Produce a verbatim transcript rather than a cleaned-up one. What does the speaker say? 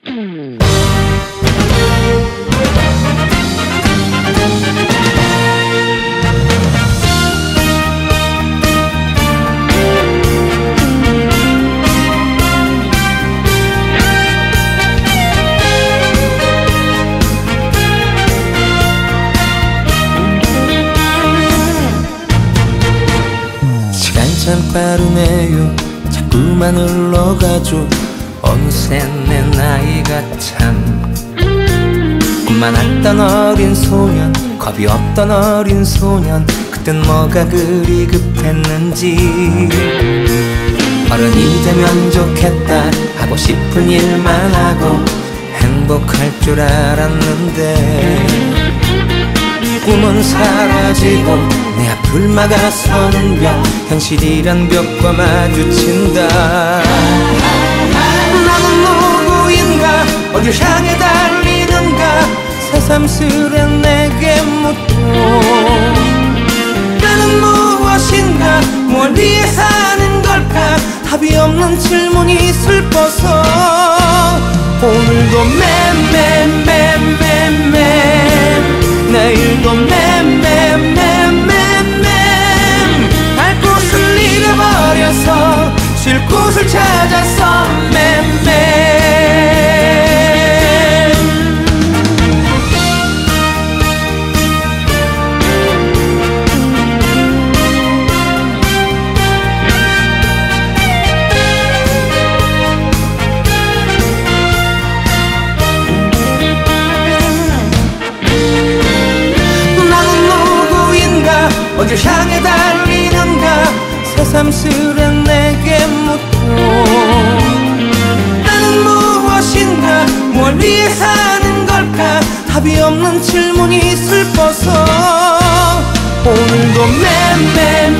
참 빠르네요. 자꾸만 흘러가죠. 어느새 내 나이가 참 꿈 많았던 어린 소년, 겁이 없던 어린 소년. 그땐 뭐가 그리 급했는지. 어른이 되면 좋겠다 하고 싶은 일만 하고 행복할 줄 알았는데 꿈은 사라지고 내 앞을 막아서는 벽, 현실이란 벽과 마주친다. 나는 누구인가, 어딜 향해 달리는가, 새삼스레 내게 묻고 나는 무엇인가, 뭘 위해 사는 걸까. 답이 없는 질문이 슬퍼서 오늘도 맴맴맴맴맴, 내일도 맴맴맴맴맴. 갈 곳을 잃어버려서 쉴 곳을 찾아서 맴맴. 어딜 향해 달리는가, 새삼스레 내게 묻고 나는 무엇인가, 뭘 위해 사는 걸까. 답이 없는 질문이 슬퍼서 오늘도 맴맴